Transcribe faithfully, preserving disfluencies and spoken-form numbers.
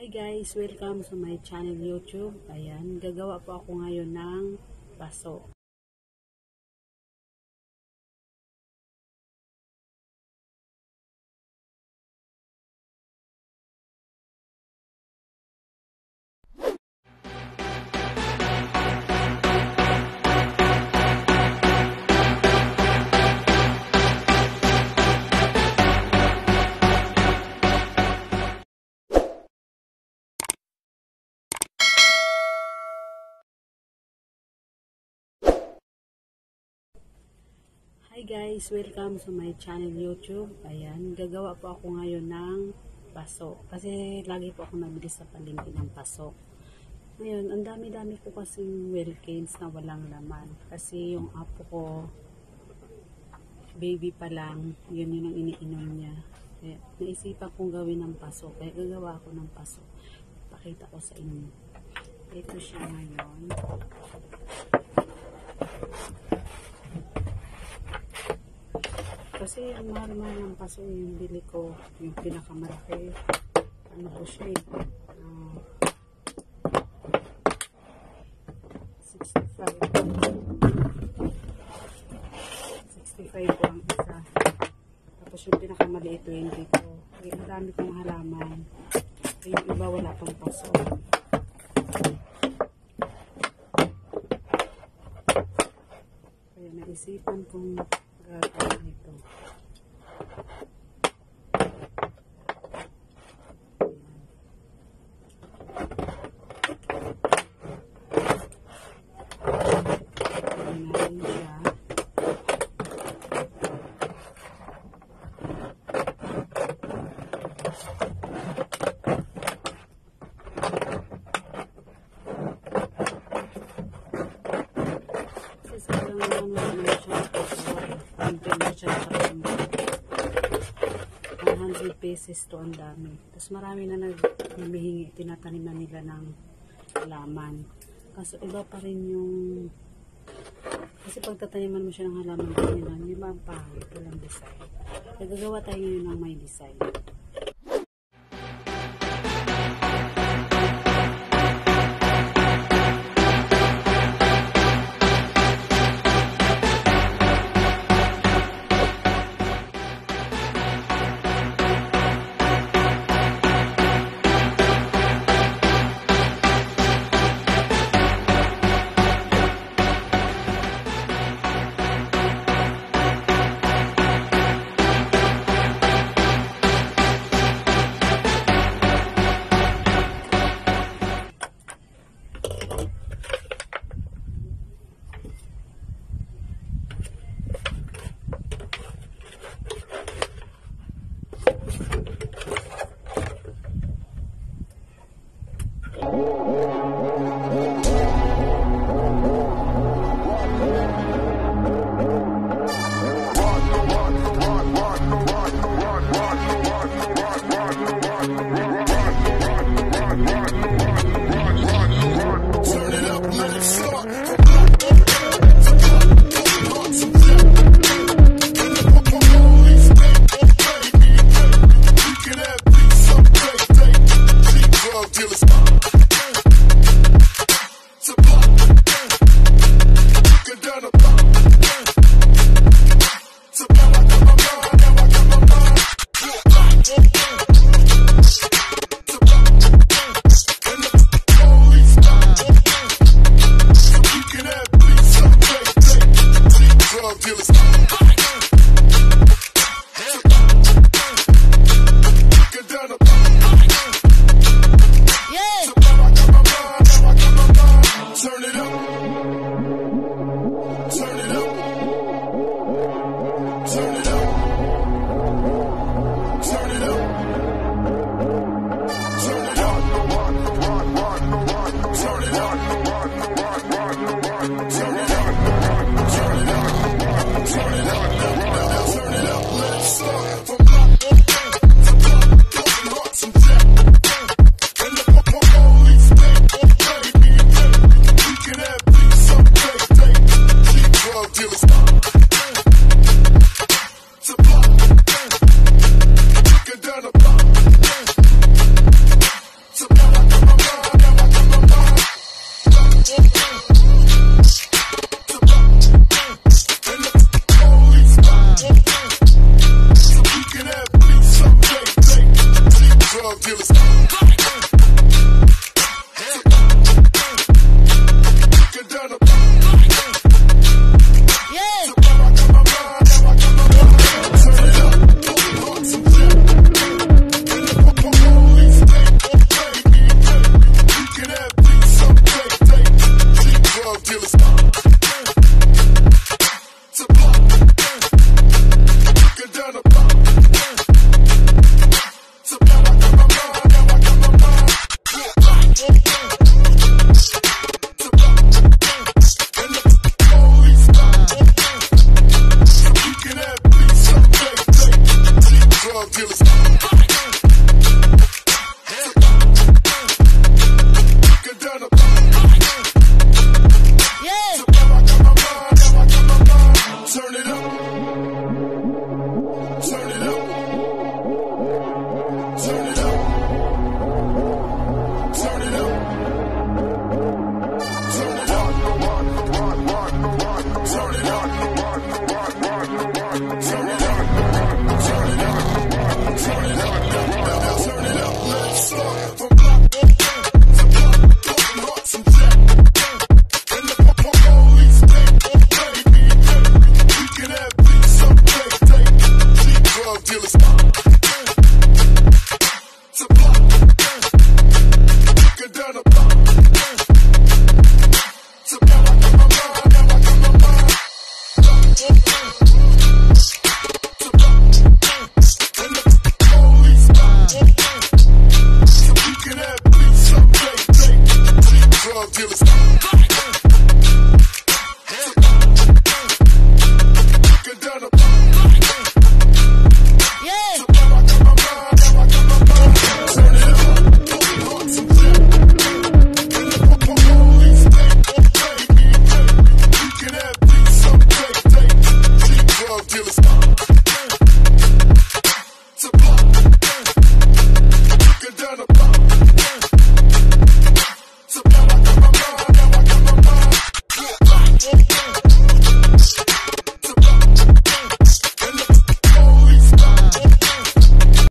Hi guys, welcome sa my channel YouTube. Ayan, gagawa po ako ngayon ng paso. Hi guys, welcome sa my channel YouTube. Ayan, gagawa po ako ngayon ng paso. Kasi lagi po ako nabili sa palengke ng paso. Ngayon, ang dami-dami ko kasing Wilkins na walang laman. Kasi yung apo ko, baby pa lang, yun yun ang iniinom niya. Kaya naisipan kong gawin ng paso. Kaya gagawa ako ng paso. Pakita ko sa inyo. Ito siya ngayon. Kasi ang mahal-mahal ng paso yung bili ko, yung pinakamalaki. Ano po siya eh? Uh, sixty-five. sixty-five po ang isa. Tapos yung pinakamaliit, twenty po. Kaya ang dami kong halaman. Yung iba wala pang paso. Kaya naisipan kong gagawin ito. one hundred pesos to, ang dami. Tapos marami na naghihingi, tinatanim na nila ng halaman. Kaso iba pa rin yung, kasi pag tataniman mo siya ng halaman, hindi ba ang pangit, walang design. Nagagawa tayo ngayon ng may design. Yeah. dealers. Get down the Yeah. turn it up. Some jet. And the police stay on play. You can have beats someday. Cheap drug dealers. To pop. Get down the block. To pop. I got my mind. Now I got my mind. To pop. And the police stop. You can have beats someday. Cheap drug dealers. Get down the block. Yeah. To pop. I got my mind. Now I got my mind. Turn it up. Turn it up. Turn it up.